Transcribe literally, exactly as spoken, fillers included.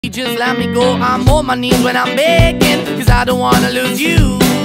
Just let me go, I'm on my knees when I'm begging, cause I don't wanna lose you.